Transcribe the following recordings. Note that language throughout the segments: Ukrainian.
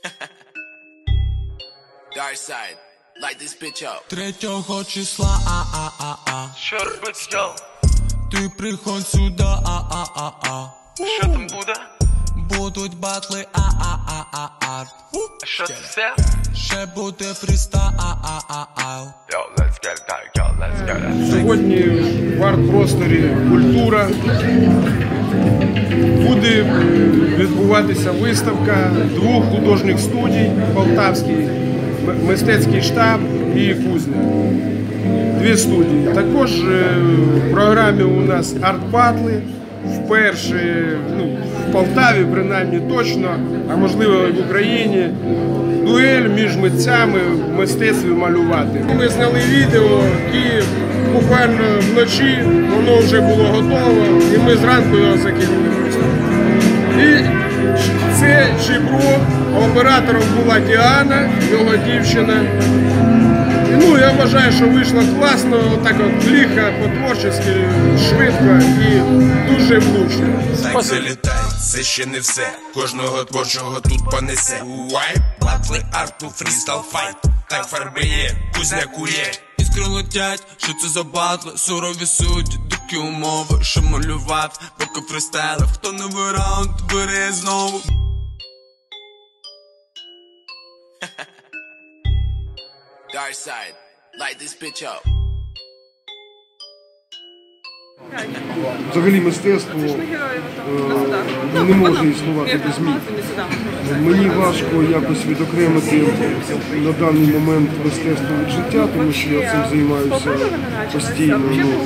Dark side, light this bitch up. 3 числа, Що робить, йоу? ти приходь сюда, Що там буде? будуть батли, А що це все? ще буде фрістайл. Йоу, let's get it, йоу, let's get it. Сьогодні в арт-просторі «Культура» буде відбуватися виставка 2 художніх студій: Полтавський мистецький штаб і Кузня. 2 студії. Також в програмі у нас арт-батли. Вперше, в Полтаві принаймні точно, а можливо і в Україні, дуель між митцями в мистецтві малювати. Ми зняли відео і буквально вночі воно вже було готово, і ми зранку його закинули. І це Чібро, оператором була Діана, його дівчина. Я вважаю, що вийшло класно, отак от лихо, по-творчески, швидко і дуже влучно. Так залітай, це ще не все. Кожного творчого тут понесе. Вайп, батли, арту, фрістайл, файт. Так фарби є, кузняку є. Іскри летять, що це за батли? Сурові судді, дикі умови, що малювати, поки фристайлив. Хто не в раунд, бери знову. Dark side, light this bitch up. Взагалі мистецтво не може існувати без змін. Мені важко якось відокремити на даний момент мистецтво від життя, тому що я цим займаюся постійно.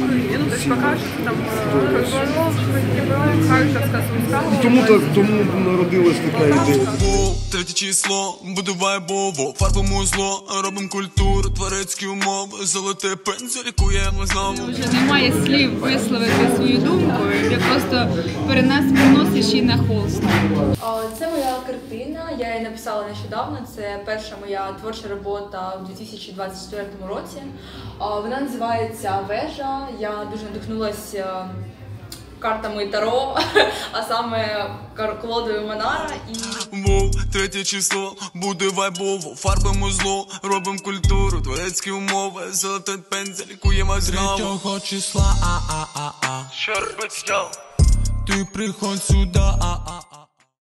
Тому народилась така ідея. 3 число, буде вайбово, фарбимо зло, робим культуру, творецькі умови, золоте пензель, лікуємо знову. Вже немає слів висловити свою думку, я просто переносиш її на холст. Це моя картина, я її написала нещодавно, це перша моя творча робота у 2024 році. Вона називається «Вежа», я дуже надихнулася картами Таро, а саме колодою Монара і... 3 число, буде вайбово, фарбимо зло, робим культуру, творецькі умови, золотий пензель, лікуємо знову. 3 числа, Що робить, йоу? ти приходь сюда,